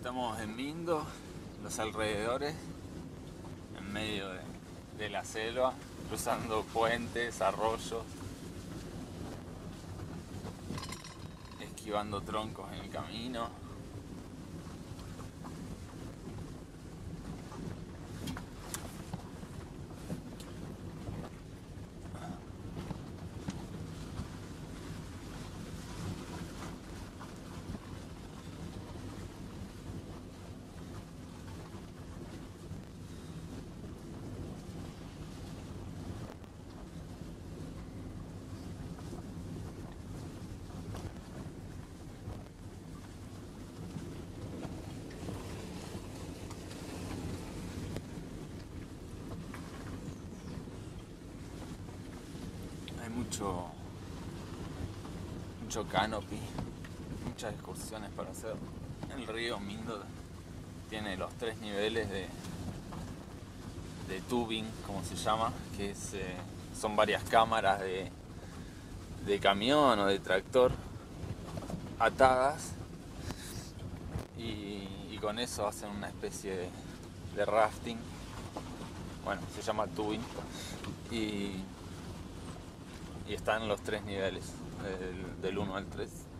Estamos en Mindo, los alrededores, en medio de la selva, cruzando puentes, arroyos, esquivando troncos en el camino. Hay mucho canopy, muchas excursiones para hacer. El río Mindo tiene los 3 niveles de tubing, como se llama, que son varias cámaras de camión o de tractor atadas y con eso hacen una especie de rafting. Bueno, se llama tubing y están los 3 niveles, del 1 al 3.